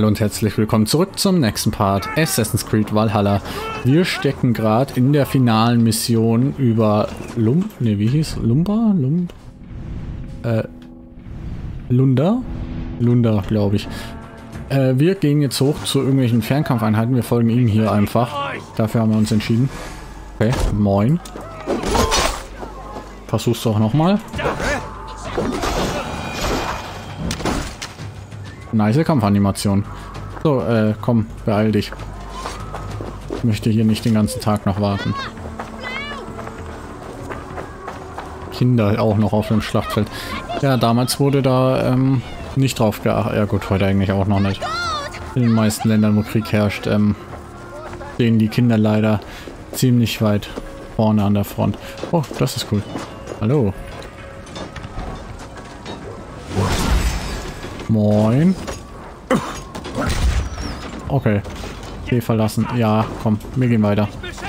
Hallo und herzlich willkommen zurück zum nächsten Part Assassin's Creed Valhalla. Wir stecken gerade in der finalen Mission über Lunda, glaube ich. Wir gehen jetzt hoch zu irgendwelchen Fernkampfeinheiten. Wir folgen ihnen hier einfach. Dafür haben wir uns entschieden. Okay, moin. Versuch's doch nochmal. Nice Kampfanimation. So, komm, beeil dich. Ich möchte hier nicht den ganzen Tag noch warten. Kinder auch noch auf dem Schlachtfeld. Ja, damals wurde da nicht drauf geachtet. Ja gut, heute eigentlich auch noch nicht. In den meisten Ländern, wo Krieg herrscht, stehen die Kinder leider ziemlich weit vorne an der Front. Oh, das ist cool. Hallo. Moin. Okay. Okay, verlassen. Ja, komm, wir gehen weiter.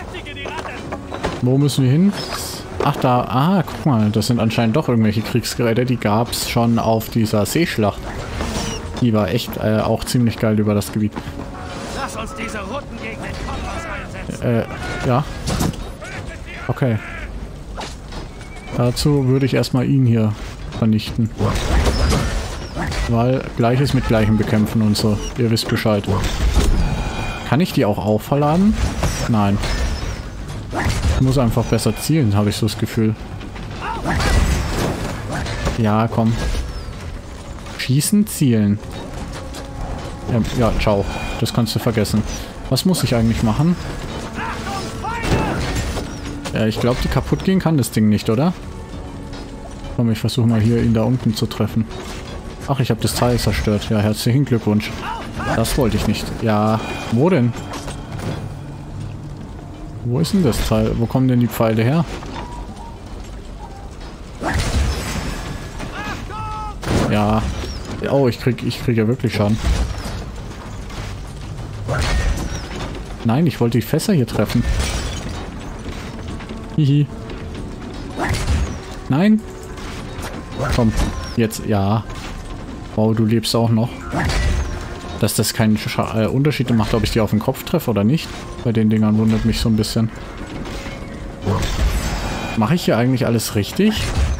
Wo müssen wir hin? Ach, da. Ah, guck mal. Das sind anscheinend doch irgendwelche Kriegsgeräte. Die gab es schon auf dieser Seeschlacht. Die war echt auch ziemlich geil über das Gebiet. Lass uns diese Routen gegen den Kompass einsetzen. Ja. Okay. Dazu würde ich erstmal ihn hier vernichten. Weil Gleiches mit Gleichem bekämpfen und so. Ihr wisst Bescheid. Kann ich die auch verladen? Nein. Ich muss einfach besser zielen, habe ich so das Gefühl. Ja, komm. Schießen, zielen. Ja, ciao. Das kannst du vergessen. Was muss ich eigentlich machen? Ja, ich glaube, die kaputt gehen kann das Ding nicht, oder? Komm, ich versuche mal hier ihn da unten zu treffen. Ach, ich habe das Teil zerstört. Ja, herzlichen Glückwunsch. Das wollte ich nicht. Ja, wo denn? Wo ist denn das Teil? Wo kommen denn die Pfeile her? Ja. Oh, ich krieg ja wirklich Schaden. Nein, ich wollte die Fässer hier treffen. Hihi. Nein. Komm, jetzt, ja. Wow, du lebst auch noch. Dass das keinen Unterschied macht, ob ich die auf den Kopf treffe oder nicht. Bei den Dingern wundert mich so ein bisschen. Mache ich hier eigentlich alles richtig?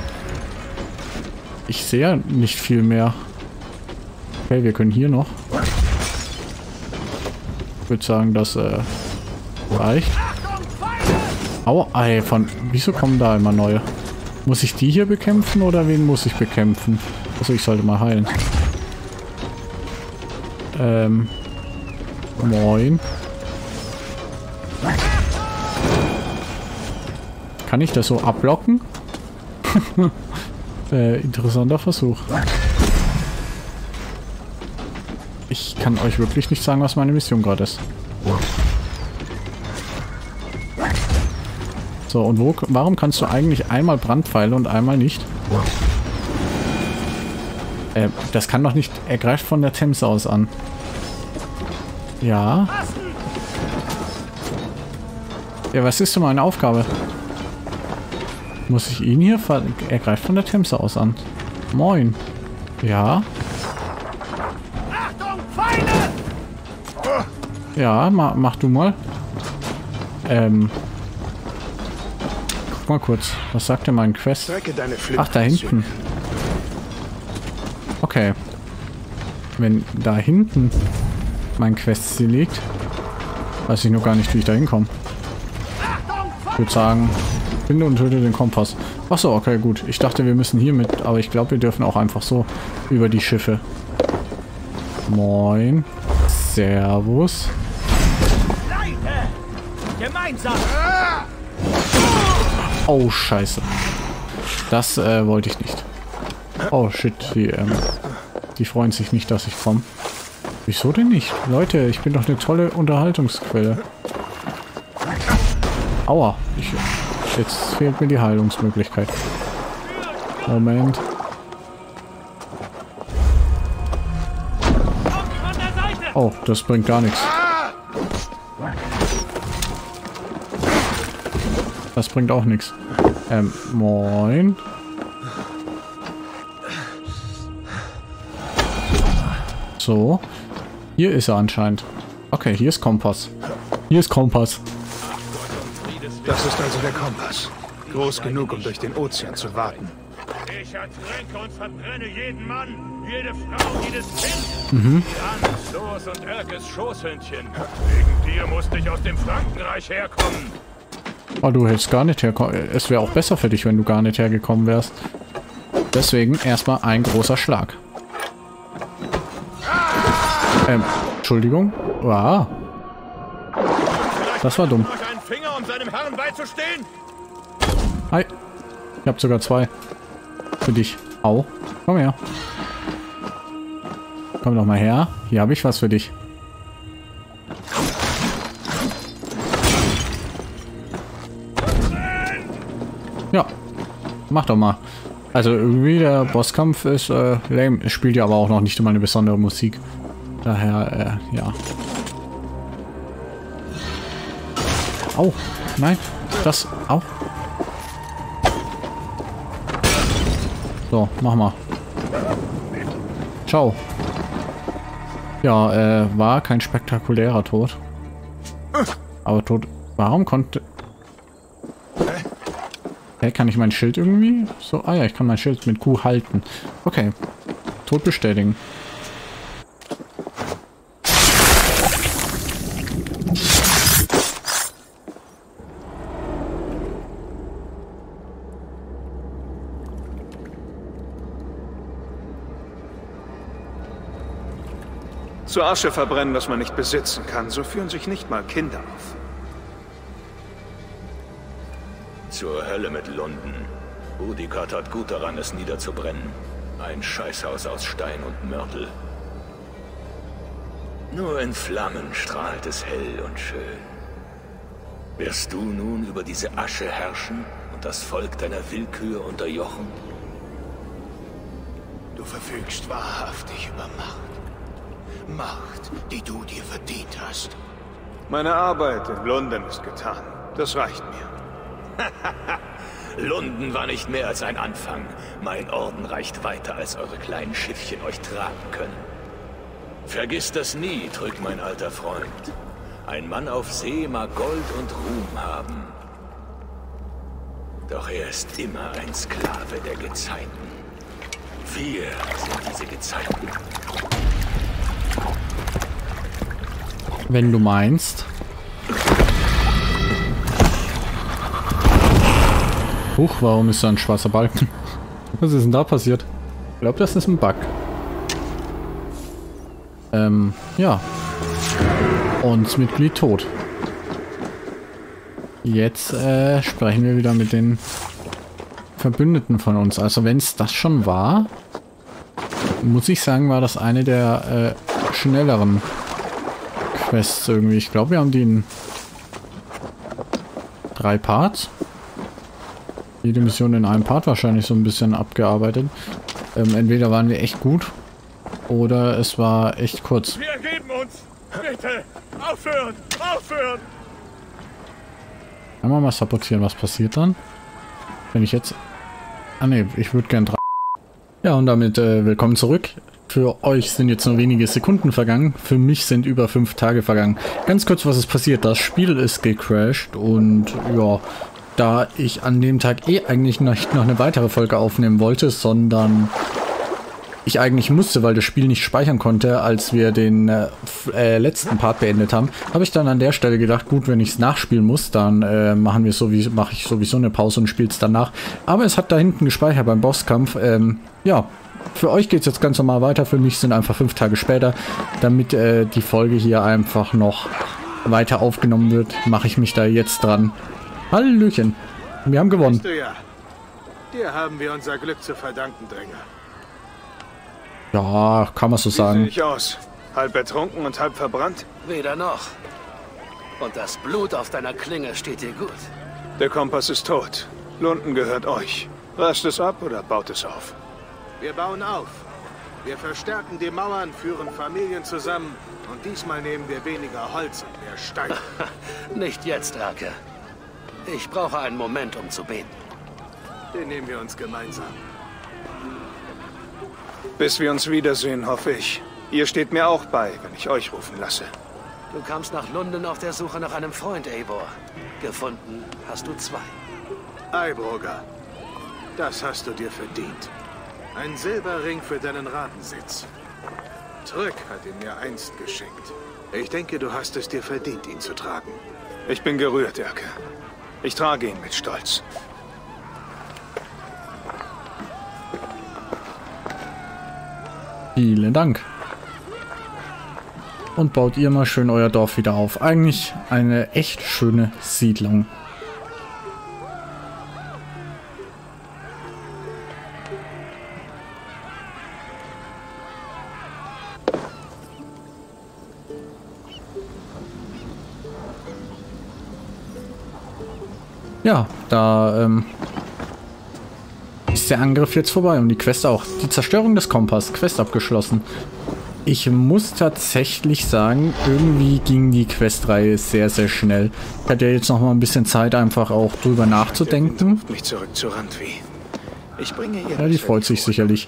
Ich sehe ja nicht viel mehr. Okay, wir können hier noch. Ich würde sagen, das reicht. Aua, ey, wieso kommen da immer neue? Muss ich die hier bekämpfen oder wen muss ich bekämpfen? Also ich sollte mal heilen. Moin. Kann ich das so abblocken? Interessanter Versuch. Ich kann euch wirklich nicht sagen, was meine Mission gerade ist. So, und warum kannst du eigentlich einmal Brandpfeile und einmal nicht? Das kann doch nicht... Er greift von der Themse aus an. Ja. Ja, was ist denn meine Aufgabe? Muss ich ihn hier... Er greift von der Themse aus an. Moin. Ja. Ja, mach du mal. Guck mal kurz. Was sagt denn mein Quest? Ach, da hinten. Okay. Wenn da hinten mein Quest-Ziel liegt, weiß ich nur gar nicht, wie ich da hinkomme. Ich würde sagen, finde und töte den Kompass. Achso, okay, gut. Ich dachte, wir müssen hier mit, aber ich glaube, wir dürfen auch einfach so über die Schiffe. Moin. Servus. Oh, scheiße. Das wollte ich nicht. Oh, shit. Die freuen sich nicht, dass ich komme. Wieso denn nicht? Leute, ich bin doch eine tolle Unterhaltungsquelle. Aua. Jetzt fehlt mir die Heilungsmöglichkeit. Moment. Oh, das bringt gar nichts. Das bringt auch nichts. Moin. So. Hier ist er anscheinend. Okay, hier ist Kompass. Hier ist Kompass. Das ist also der Kompass. Groß genug, um durch den Ozean zu warten. Ich ertränke und verbrenne jeden Mann, jede Frau, jedes Kind. Ganz Soos und Erkes Schoßhündchen. Wegen dir musste ich aus dem Frankenreich herkommen. Oh, du hättest gar nicht herkommen. Es wäre auch besser für dich, wenn du gar nicht hergekommen wärst. Deswegen erstmal ein großer Schlag. Entschuldigung. Wow. Das war dumm. Euch einen Finger, um seinem Herrn beizustehen? Hi. Ich hab sogar 2. Für dich. Au. Komm her. Komm doch mal her. Hier habe ich was für dich. Ja. Mach doch mal. Also irgendwie der Bosskampf ist lame. Es spielt ja aber auch noch nicht immer eine besondere Musik. Daher, ja. Au. Nein. Das. Au. So, mach mal. Ciao. Ja, war kein spektakulärer Tod. Aber Tod. Warum konnte... Hey, kann ich mein Schild irgendwie? So, ah ja, ich kann mein Schild mit Q halten. Okay. Tod bestätigen. Zur Asche verbrennen, was man nicht besitzen kann. So führen sich nicht mal Kinder auf. Zur Hölle mit Lunden. Boudica tat gut daran, es niederzubrennen. Ein Scheißhaus aus Stein und Mörtel. Nur in Flammen strahlt es hell und schön. Wirst du nun über diese Asche herrschen und das Volk deiner Willkür unterjochen? Du verfügst wahrhaftig über Macht. Macht, die du dir verdient hast. Meine Arbeit in London ist getan. Das reicht mir. Lunden war nicht mehr als ein Anfang. Mein Orden reicht weiter, als eure kleinen Schiffchen euch tragen können. Vergiss das nie, Trück, mein alter Freund. Ein Mann auf See mag Gold und Ruhm haben. Doch er ist immer ein Sklave der Gezeiten. Wir sind diese Gezeiten. Wenn du meinst. Huch, warum ist da ein schwarzer Balken? Was ist denn da passiert? Ich glaube, das ist ein Bug. Ja. Und Mitglied tot. Jetzt sprechen wir wieder mit den Verbündeten von uns. Also wenn es das schon war, muss ich sagen, war das eine der schnelleren Quests irgendwie. Ich glaube, wir haben die in 3 Parts. Jede Mission in einem Part wahrscheinlich so ein bisschen abgearbeitet. Entweder waren wir echt gut oder es war echt kurz. Wir ergeben uns! Bitte! Aufhören! Aufhören! Einmal mal sabotieren, was passiert dann? Wenn ich jetzt... Ah ne, ich würde gern... Ja, und damit willkommen zurück. Für euch sind jetzt nur wenige Sekunden vergangen. Für mich sind über 5 Tage vergangen. Ganz kurz, was ist passiert? Das Spiel ist gecrashed und ja... Da ich an dem Tag eigentlich nicht noch eine weitere Folge aufnehmen wollte, sondern ich eigentlich musste, weil das Spiel nicht speichern konnte, als wir den letzten Part beendet haben, habe ich dann an der Stelle gedacht, gut, wenn ich es nachspielen muss, dann mache ich sowieso eine Pause und spiele es danach. Aber es hat da hinten gespeichert beim Bosskampf. Ja, für euch geht es jetzt ganz normal weiter, für mich sind einfach 5 Tage später. Damit die Folge hier einfach noch weiter aufgenommen wird, mache ich mich da jetzt dran. Hallöchen. Wir haben gewonnen. Weißt du ja, dir haben wir unser Glück zu verdanken, Dränger. Ja, kann man so Wie sehe sagen. ich aus? Halb ertrunken und halb verbrannt? Weder noch. Und das Blut auf deiner Klinge steht dir gut. Der Kompass ist tot. Lunden gehört euch. Rast es ab oder baut es auf? Wir bauen auf. Wir verstärken die Mauern, führen Familien zusammen. Und diesmal nehmen wir weniger Holz und mehr Stein. Nicht jetzt, Erke. Ich brauche einen Moment, um zu beten. Den nehmen wir uns gemeinsam. Bis wir uns wiedersehen, hoffe ich. Ihr steht mir auch bei, wenn ich euch rufen lasse. Du kamst nach London auf der Suche nach einem Freund, Eivor. Gefunden hast du 2. Eibroger, das hast du dir verdient. Ein Silberring für deinen Ratensitz. Trück hat ihn mir einst geschenkt. Ich denke, du hast es dir verdient, ihn zu tragen. Ich bin gerührt, Erke. Ich trage ihn mit Stolz. Vielen Dank. Und baut ihr mal schön euer Dorf wieder auf. Eigentlich eine echt schöne Siedlung. Ja, da ist der Angriff jetzt vorbei und die Quest auch. Die Zerstörung des Kompass, Quest abgeschlossen. Ich muss tatsächlich sagen, irgendwie ging die Questreihe sehr, sehr schnell. Ich hatte ja jetzt noch mal ein bisschen Zeit, einfach auch drüber nachzudenken. Mich zurück zu Randvi. Ich bringe ihr. Ja, die freut sich sicherlich.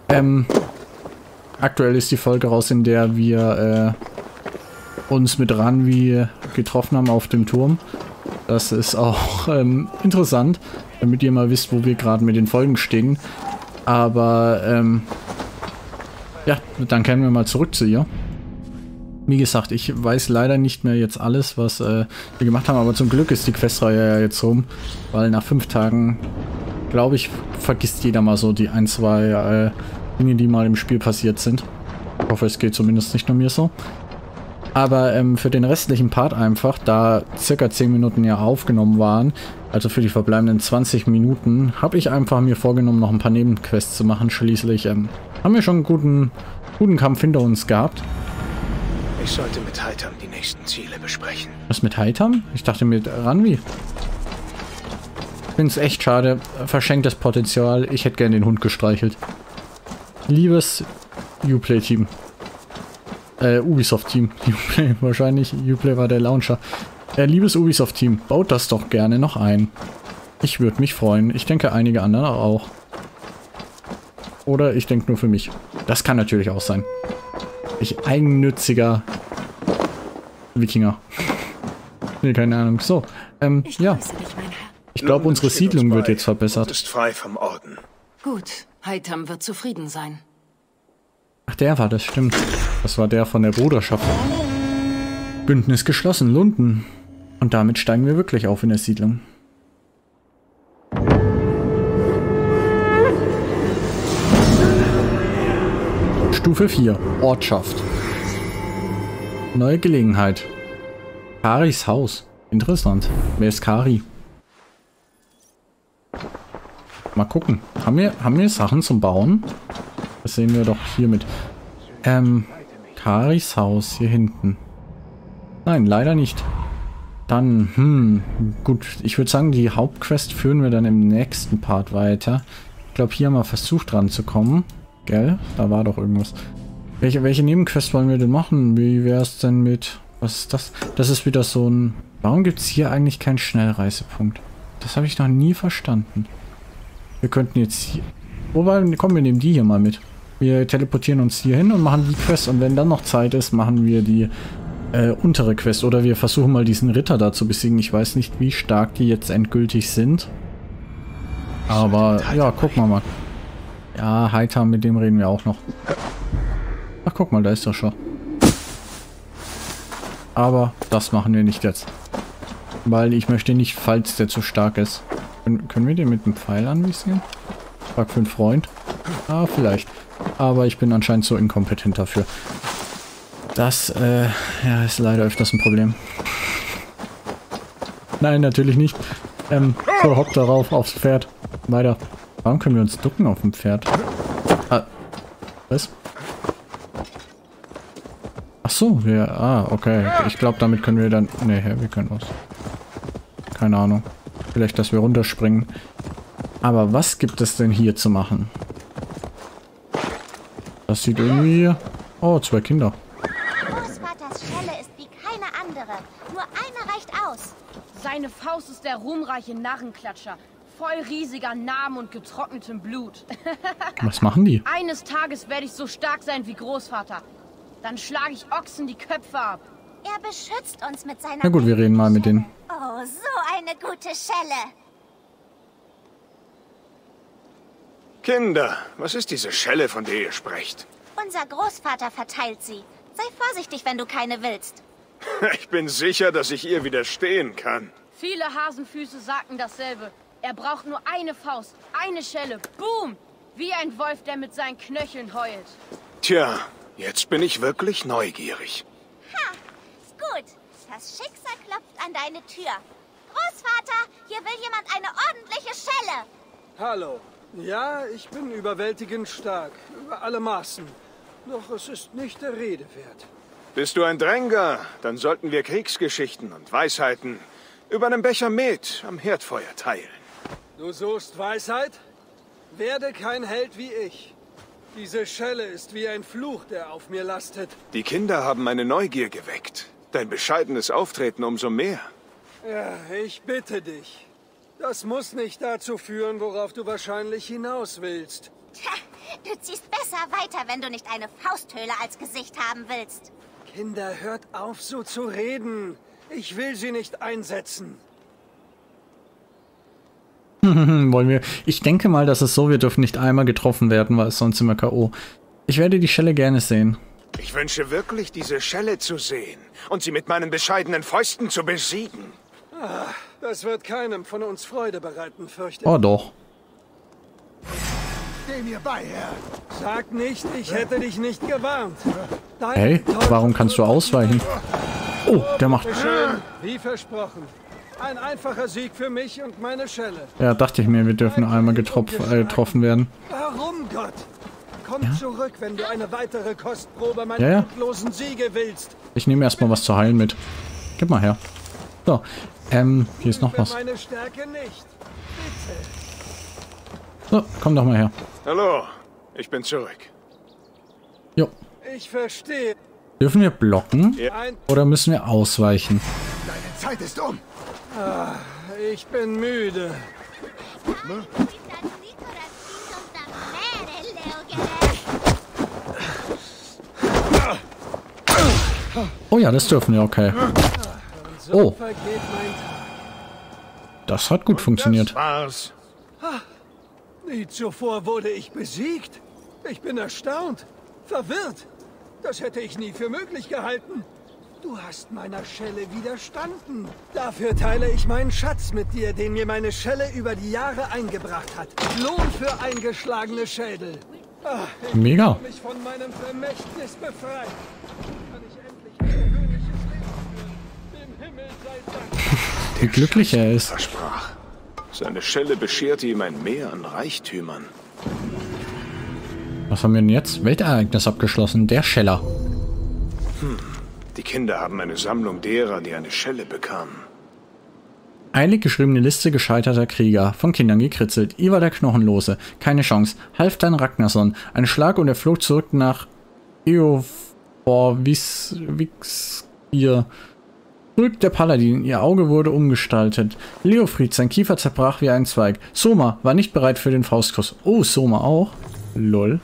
Aktuell ist die Folge raus, in der wir uns mit Randvi getroffen haben auf dem Turm. Das ist auch interessant, damit ihr mal wisst, wo wir gerade mit den Folgen stehen. Aber ja, dann kehren wir mal zurück zu ihr. Wie gesagt, ich weiß leider nicht mehr jetzt alles, was wir gemacht haben, aber zum Glück ist die Questreihe ja jetzt rum, weil nach 5 Tagen, glaube ich, vergisst jeder mal so die 1, 2 Dinge, die mal im Spiel passiert sind. Ich hoffe, es geht zumindest nicht nur mir so. Aber für den restlichen Part einfach, da circa 10 Minuten ja aufgenommen waren, also für die verbleibenden 20 Minuten, habe ich einfach mir vorgenommen, noch ein paar Nebenquests zu machen. Schließlich haben wir schon einen guten Kampf hinter uns gehabt. Ich sollte mit Heitam die nächsten Ziele besprechen. Was mit Heitam? Ich dachte mit Randvi. Ich finde es echt schade. Verschenktes Potenzial. Ich hätte gerne den Hund gestreichelt. Liebes Uplay-Team. Ubisoft-Team. Uplay wahrscheinlich. Uplay war der Launcher. Liebes Ubisoft-Team, baut das doch gerne noch ein. Ich würde mich freuen. Ich denke, einige andere auch. Oder ich denke nur für mich. Das kann natürlich auch sein. Ich eigennütziger Wikinger. Nee, keine Ahnung. So, ja. Ich glaube, unsere Siedlung wird jetzt verbessert. Ist frei vom Orden. Gut, Heitam wird zufrieden sein. Ach, der war das, stimmt. Das war der von der Bruderschaft. Bündnis geschlossen, London. Und damit steigen wir wirklich auf in der Siedlung. Stufe 4, Ortschaft. Neue Gelegenheit. Karis Haus. Interessant. Wer ist Kari? Mal gucken. Haben wir Sachen zum Bauen? Das sehen wir doch hiermit. Karis Haus hier hinten. Nein, leider nicht. Dann, gut. Ich würde sagen, die Hauptquest führen wir dann im nächsten Part weiter. Ich glaube, hier haben wir versucht dran zu kommen. Gell? Da war doch irgendwas. Welche Nebenquest wollen wir denn machen? Wie wäre es denn mit... Was ist das? Das ist wieder so ein... Warum gibt es hier eigentlich keinen Schnellreisepunkt? Das habe ich noch nie verstanden. Wir könnten jetzt hier... Wobei, komm, wir nehmen die hier mal mit. Wir teleportieren uns hier hin und machen die Quest. Und wenn dann noch Zeit ist, machen wir die untere Quest. Oder wir versuchen mal diesen Ritter da zu besiegen. Ich weiß nicht, wie stark die jetzt endgültig sind. Aber ja, gucken wir mal. Ja, Heitam, mit dem reden wir auch noch. Ach, guck mal, da ist er schon. Aber das machen wir nicht jetzt. Weil ich möchte nicht, falls der zu stark ist. Können wir den mit dem Pfeil anvisieren? Frag für einen Freund. Ah, vielleicht. Aber ich bin anscheinend so inkompetent dafür. Das, ja, ist leider öfters ein Problem. Nein, natürlich nicht. So, hopp darauf, aufs Pferd. Weiter. Warum können wir uns ducken auf dem Pferd? Ah, was? Ach so, okay. Ich glaube, damit können wir dann... Ne, wir können was. Keine Ahnung. Vielleicht, dass wir runterspringen. Aber was gibt es denn hier zu machen? Das sieht irgendwie... Oh, 2 Kinder. Großvaters Schelle ist wie keine andere. Nur eine reicht aus. Seine Faust ist der ruhmreiche Narrenklatscher. Voll riesiger Namen und getrocknetem Blut. Was machen die? Eines Tages werde ich so stark sein wie Großvater. Dann schlage ich Ochsen die Köpfe ab. Er beschützt uns mit seiner... Na gut, wir reden mal mit denen. Oh, so eine gute Schelle. Kinder, was ist diese Schelle, von der ihr sprecht? Unser Großvater verteilt sie. Sei vorsichtig, wenn du keine willst. Ich bin sicher, dass ich ihr widerstehen kann. Viele Hasenfüße sagten dasselbe. Er braucht nur eine Faust, eine Schelle. Boom! Wie ein Wolf, der mit seinen Knöcheln heult. Tja, jetzt bin ich wirklich neugierig. Ha, ist gut. Das Schicksal klopft an deine Tür. Großvater, hier will jemand eine ordentliche Schelle. Hallo. Ja, ich bin überwältigend stark. Über alle Maßen. Doch es ist nicht der Rede wert. Bist du ein Dränger, dann sollten wir Kriegsgeschichten und Weisheiten über einen Becher Met am Herdfeuer teilen. Du suchst Weisheit? Werde kein Held wie ich. Diese Schelle ist wie ein Fluch, der auf mir lastet. Die Kinder haben meine Neugier geweckt. Dein bescheidenes Auftreten umso mehr. Ja, ich bitte dich. Das muss nicht dazu führen, worauf du wahrscheinlich hinaus willst. Tja, du ziehst besser weiter, wenn du nicht eine Fausthöhle als Gesicht haben willst. Kinder, hört auf, so zu reden. Ich will sie nicht einsetzen. Wollen wir... Ich denke mal, dass es so, wir dürfen nicht einmal getroffen werden, weil sonst sind wir K.O. Ich werde die Schelle gerne sehen. Ich wünsche wirklich, diese Schelle zu sehen und sie mit meinen bescheidenen Fäusten zu besiegen. Das wird keinem von uns Freude bereiten, fürchte ich. Oh doch. Steh mir bei, Herr. Sag nicht, ich hätte dich nicht gewarnt. Hey, warum kannst du ausweichen? Oh, der macht... Schön, wie versprochen. Ein einfacher Sieg für mich und meine Schelle. Ja, dachte ich mir, wir dürfen einmal getroffen werden. Warum, Gott? Komm zurück, wenn du eine weitere Kostprobe meiner endlosen Siege willst. Ich nehme erstmal was zu heilen mit. Gib mal her. So, hier ist noch was. Meine Stärke nicht. Bitte. So, komm doch mal her. Hallo, ich bin zurück. Jo. Ich verstehe. Dürfen wir blocken? Oder müssen wir ausweichen? Deine Zeit ist um. Ich bin müde. Oh ja, das dürfen wir, okay. Oh. Das hat gut funktioniert. Das war's. Nie zuvor wurde ich besiegt. Ich bin erstaunt, verwirrt. Das hätte ich nie für möglich gehalten. Du hast meiner Schelle widerstanden. Dafür teile ich meinen Schatz mit dir, den mir meine Schelle über die Jahre eingebracht hat. Lohn für eingeschlagene Schädel. Mega. Ich mich von meinem Vermächtnis befreit. Kann ich endlich ein gewöhnliches Leben führen. Dem Himmel sei Dank. Wie glücklich er ist. Versprach. Seine Schelle bescherte ihm ein Meer an Reichtümern. Was haben wir denn jetzt? Weltereignis abgeschlossen. Der Scheller. Die Kinder haben eine Sammlung derer, die eine Schelle bekamen. Eilig geschriebene Liste gescheiterter Krieger. Von Kindern gekritzelt. Ivar der Knochenlose. Keine Chance. Halfdan Ragnarsson. Ein Schlag und er flog zurück nach Eoforvixir. Zurück der Paladin. Ihr Auge wurde umgestaltet. Leofried. Sein Kiefer zerbrach wie ein Zweig. Soma war nicht bereit für den Faustkuss. Oh, Soma auch. Lol.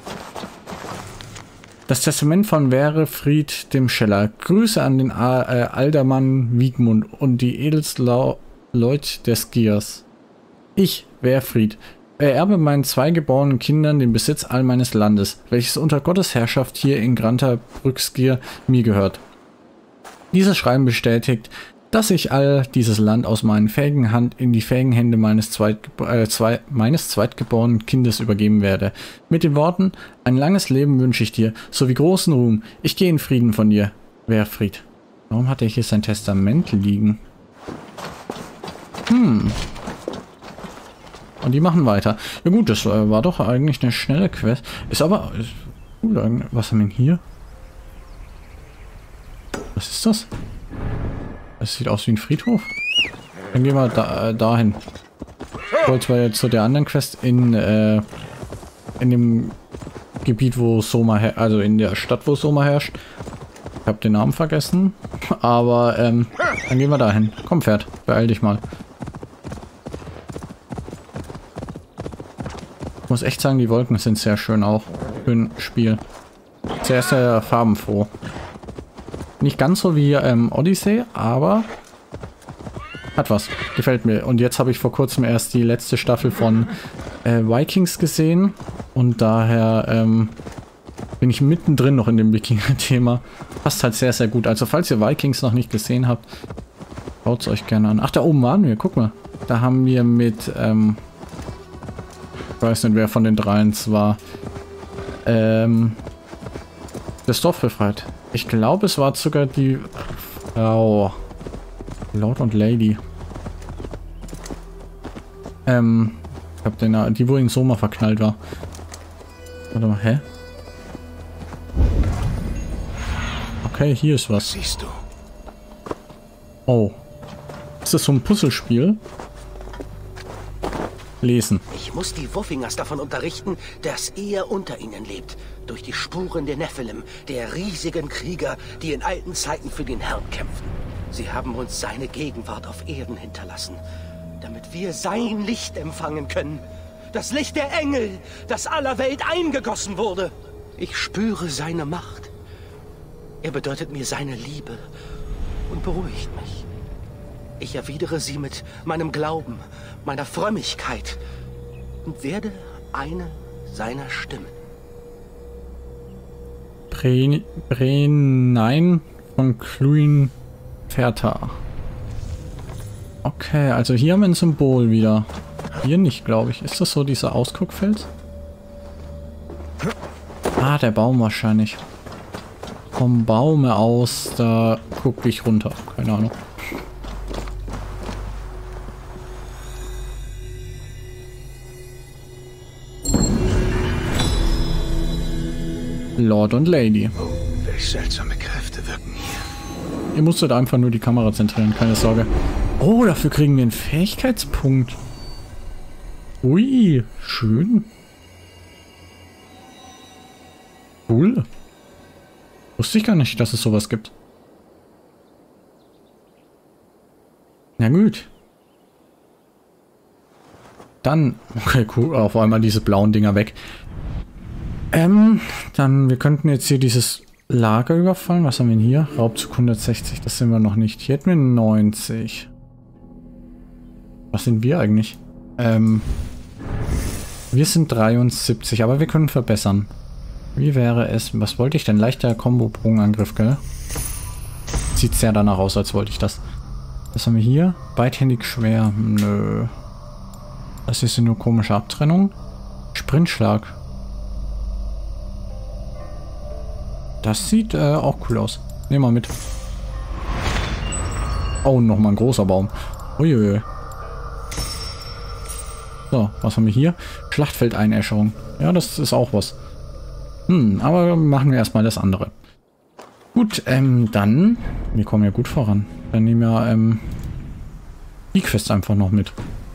Das Testament von Werefried dem Scheller. Grüße an den Aldermann Wiegmund und die edelsten Leute des Skiers. Ich, Werefried, ererbe meinen 2 geborenen Kindern den Besitz all meines Landes, welches unter Gottes Herrschaft hier in Granta Brückskier mir gehört. Dieses Schreiben bestätigt, dass ich all dieses Land aus meinen fähigen Hand in die fähigen Hände meines zweitgeborenen Kindes übergeben werde. Mit den Worten, ein langes Leben wünsche ich dir, sowie großen Ruhm. Ich gehe in Frieden von dir, Werefried. Warum hat er hier sein Testament liegen? Und die machen weiter. Ja gut, das war doch eigentlich eine schnelle Quest. Ist aber... Was haben wir denn hier? Was ist das? Das sieht aus wie ein Friedhof. Dann gehen wir dahin. Ich wollte zwar jetzt zu der anderen Quest in dem Gebiet, wo Soma also in der Stadt, wo Soma herrscht. Ich habe den Namen vergessen. Aber dann gehen wir dahin. Komm, Pferd. Beeil dich mal. Ich muss echt sagen, die Wolken sind sehr schön auch. Für ein Spiel. sehr, sehr farbenfroh. Nicht ganz so wie Odyssey, aber hat was. Gefällt mir. Und jetzt habe ich vor kurzem erst die letzte Staffel von Vikings gesehen. Und daher bin ich mittendrin noch in dem Wikinger-Thema. Passt halt sehr, sehr gut. Also falls ihr Vikings noch nicht gesehen habt, schaut es euch gerne an. Ach, da oben waren wir. Guck mal. Da haben wir mit, ich weiß nicht, wer von den dreien es war, das Dorf befreit. Ich glaube, es war sogar die Frau Lord und Lady. Ich hab den, die wo in Soma verknallt war. Warte mal, hä? Okay, hier ist was. Siehst du? Oh. Ist das so ein Puzzlespiel? Lesen. Ich muss die Wuffingers davon unterrichten, dass er unter ihnen lebt. Durch die Spuren der Nephilim, der riesigen Krieger, die in alten Zeiten für den Herrn kämpften. Sie haben uns seine Gegenwart auf Erden hinterlassen, damit wir sein Licht empfangen können. Das Licht der Engel, das aller Welt eingegossen wurde. Ich spüre seine Macht. Er bedeutet mir seine Liebe und beruhigt mich. Ich erwidere sie mit meinem Glauben, meiner Frömmigkeit und werde eine seiner Stimmen. Nein von Cluin Ferta. Okay, also hier haben wir ein Symbol wieder. Hier nicht, glaube ich. Ist das so dieser Ausguckfeld? Ah, der Baum wahrscheinlich. Vom Baume aus, da gucke ich runter. Keine Ahnung. Lord und Lady. Welch seltsame Kräfte wirken hier. Ihr musstet einfach nur die Kamera zentrieren, keine Sorge. Oh, dafür kriegen wir einen Fähigkeitspunkt. Ui, schön. Cool. Wusste ich gar nicht, dass es sowas gibt. Na gut. Dann, okay, cool, auf einmal diese blauen Dinger weg. Dann, wir könnten jetzt hier dieses Lager überfallen. Was haben wir denn hier? Raubzug 160, das sind wir noch nicht. Hier hätten wir 90. Was sind wir eigentlich? Wir sind 73, aber wir können verbessern. Wie wäre es? Was wollte ich denn? Leichter Combo-Bogenangriff, gell? Sieht sehr danach aus, als wollte ich das. Was haben wir hier? Beidhändig schwer. Nö. Das ist nur komische Abtrennung. Sprintschlag. Das sieht auch cool aus. Nehmen wir mit. Oh, nochmal ein großer Baum. Uiuiui. So, was haben wir hier? Schlachtfeldeinäscherung. Ja, das ist auch was. Aber machen wir erstmal das andere. Gut, dann... Wir kommen ja gut voran. Dann nehmen wir die Quest einfach noch mit.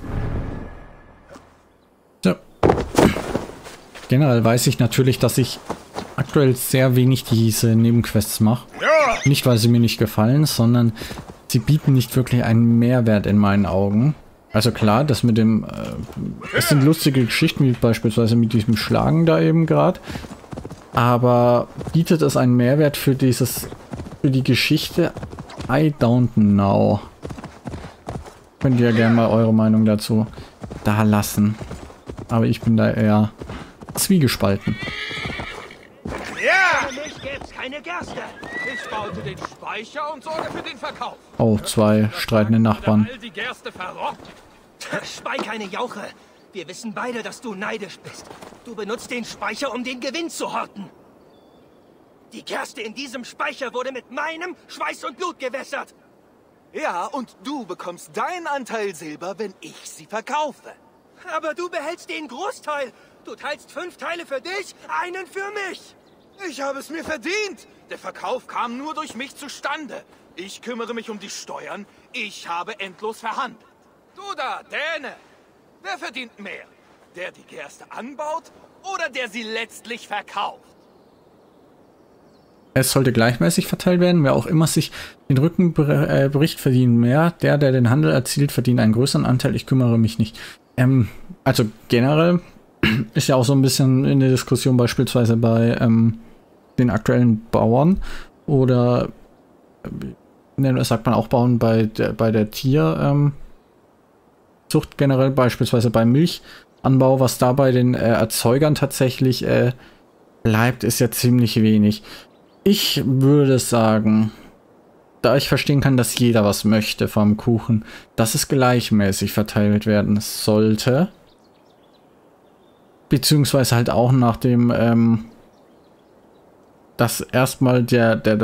So. Generell weiß ich natürlich, dass ich aktuell sehr wenig diese Nebenquests mache. Nicht, weil sie mir nicht gefallen, sondern sie bieten nicht wirklich einen Mehrwert in meinen Augen. Also klar, das mit dem... es sind lustige Geschichten, wie beispielsweise mit diesem Schlagen da eben gerade. Aber bietet es einen Mehrwert für dieses... für die Geschichte? I don't know. Könnt ihr ja gerne mal eure Meinung dazu da lassen. Aber ich bin da eher zwiegespalten. Ja! Für mich gibt's keine Gerste. Ich baute den Speicher und sorge für den Verkauf. Oh, zwei streitende Nachbarn. All die Gerste verrottet. Spei keine Jauche. Wir wissen beide, dass du neidisch bist. Du benutzt den Speicher, um den Gewinn zu horten. Die Gerste in diesem Speicher wurde mit meinem Schweiß und Blut gewässert. Ja, und du bekommst deinen Anteil Silber, wenn ich sie verkaufe. Aber du behältst den Großteil. Du teilst 5 Teile für dich, einen für mich. Ich habe es mir verdient. Der Verkauf kam nur durch mich zustande. Ich kümmere mich um die Steuern. Ich habe endlos verhandelt. Du da, Däne. Wer verdient mehr? Der die Gerste anbaut oder der sie letztlich verkauft? Es sollte gleichmäßig verteilt werden. Wer auch immer sich den Rücken bricht, verdient mehr. Der den Handel erzielt, verdient einen größeren Anteil. Ich kümmere mich nicht. Also generell ist ja auch so ein bisschen in der Diskussion beispielsweise bei den aktuellen Bauern oder sagt man auch Bauern bei der Tierzucht generell, beispielsweise beim Milchanbau, was da bei den Erzeugern tatsächlich bleibt, ist ja ziemlich wenig. Ich würde sagen, da ich verstehen kann, dass jeder was möchte vom Kuchen, dass es gleichmäßig verteilt werden sollte. Beziehungsweise halt auch nach dem, dass erstmal die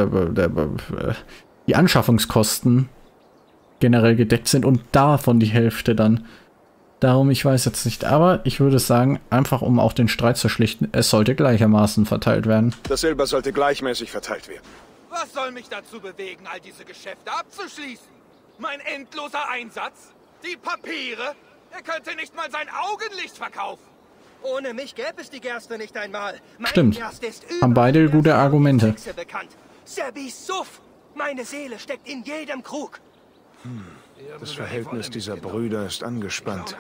Anschaffungskosten generell gedeckt sind und davon die Hälfte dann. Darum, ich weiß jetzt nicht, aber ich würde sagen, einfach um auch den Streit zu schlichten, es sollte gleichermaßen verteilt werden. Das Silber sollte gleichmäßig verteilt werden. Was soll mich dazu bewegen, all diese Geschäfte abzuschließen? Mein endloser Einsatz? Die Papiere? Er könnte nicht mal sein Augenlicht verkaufen. Ohne mich gäbe es die Gerste nicht einmal. Stimmt. Haben beide gute Argumente. Sebis Suff. Meine Seele steckt in jedem Krug. Das Verhältnis dieser Brüder ist angespannt.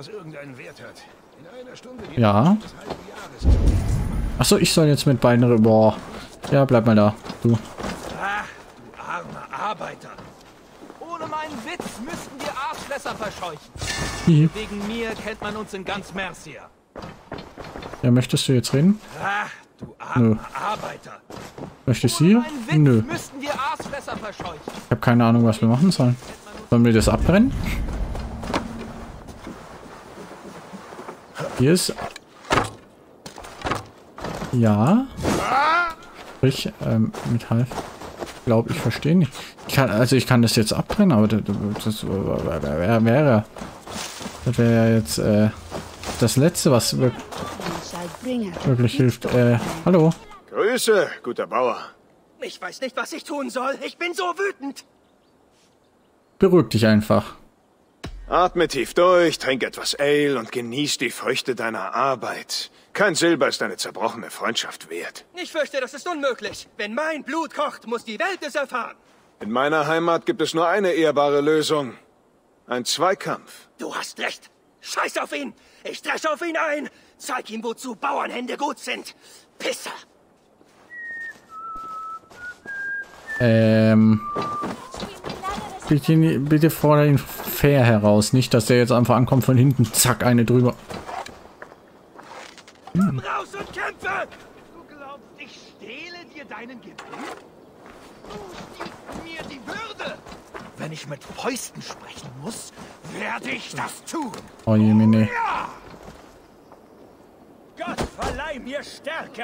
Ja. Achso, ich soll jetzt mit beiden rüber. Boah. Ja, bleib mal da. Du. Ach, du armer Arbeiter. Ohne meinen Witz müssten wir Aasfresser verscheuchen. Wegen mir kennt man uns in ganz Mercia. Ja, möchtest du jetzt reden? Ach, du armer Arbeiter. Möchtest du hier? Nö. Müssten wir Aasfresser verscheuchen. Ich habe keine Ahnung, was wir machen sollen. Sollen wir das abbrennen? Hier ist... Ja. Sprich, Metall. Ich glaube, ich verstehe nicht. Ich kann das jetzt abbrennen, aber das wäre ja jetzt das Letzte, was wirklich hilft. Hallo. Grüße, guter Bauer. Ich weiß nicht, was ich tun soll. Ich bin so wütend. Beruhig dich einfach. Atme tief durch, trink etwas Ale und genieß die Früchte deiner Arbeit. Kein Silber ist eine zerbrochene Freundschaft wert. Ich fürchte, das ist unmöglich. Wenn mein Blut kocht, muss die Welt es erfahren. In meiner Heimat gibt es nur eine ehrbare Lösung. Ein Zweikampf. Du hast recht. Scheiß auf ihn. Ich dresche auf ihn ein. Zeig ihm, wozu Bauernhände gut sind. Pisser. Bitte fordere ihn fair heraus. Nicht, dass der jetzt einfach ankommt von hinten. Zack, eine drüber. Raus und kämpfe! Du glaubst, ich stehle dir deinen Gewinn? Du stiegst mir die Würde! Wenn ich mit Fäusten sprechen muss, werde ich das tun. Oh je, Mene. Ja! Gott verleih mir Stärke!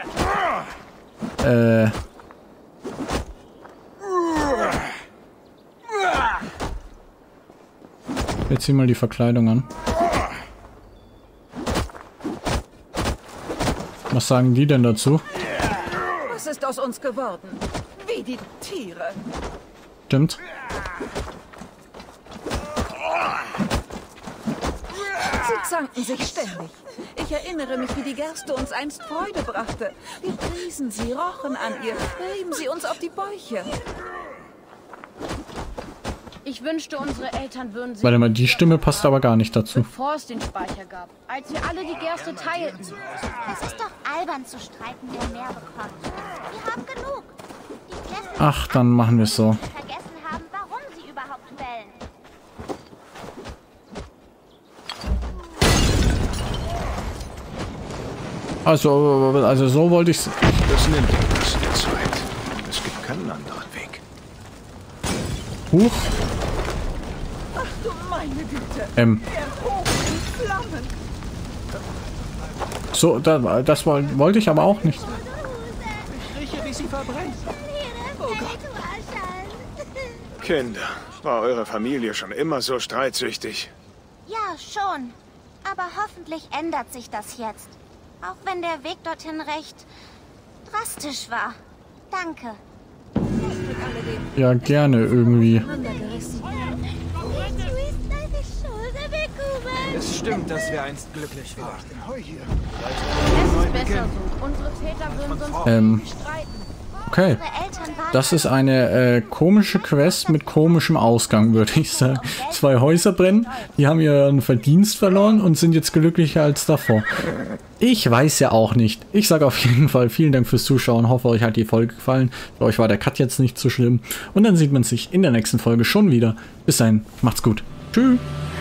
Jetzt zieh mal die Verkleidung an. Was sagen die denn dazu? Was ist aus uns geworden? Wie die Tiere. Stimmt. Sie zanken sich ständig. Ich erinnere mich, wie die Gerste uns einst Freude brachte. Wir priesen sie, rochen an ihr, rieben sie uns auf die Bäuche. Ich wünschte, unsere Eltern würden sich... Warte mal, die Stimme passt aber gar nicht dazu. Bevor es den Speicher gab, als wir alle die Gerste teilten. Es ist doch albern zu streiten, wer mehr bekommt. Wir haben genug. Die Klässel Ach, dann machen wir es so. vergessen haben, warum sie überhaupt bellen. Also so wollte ich's. Das nimmt ein bisschen Zeit. Es gibt keinen anderen Weg. Huch. Ach du meine Güte. Der Hof in Flammen. So, das wollte ich aber auch nicht. Ich rieche, wie sie verbrennt. Oh Gott. Kinder, war eure Familie schon immer so streitsüchtig? Ja, schon. Aber hoffentlich ändert sich das jetzt. Auch wenn der Weg dorthin recht drastisch war. Danke. Ja, gerne irgendwie. Es stimmt, dass wir einst glücklich waren. Es ist besser so. Unsere Väter würden sonst nicht streiten. Okay. Das ist eine komische Quest mit komischem Ausgang, würde ich sagen. 2 Häuser brennen, die haben ihren Verdienst verloren und sind jetzt glücklicher als davor. Ich weiß ja auch nicht. Ich sage auf jeden Fall vielen Dank fürs Zuschauen. Hoffe, euch hat die Folge gefallen. Für euch war der Cut jetzt nicht so schlimm. Und dann sieht man sich in der nächsten Folge schon wieder. Bis dahin, macht's gut. Tschüss.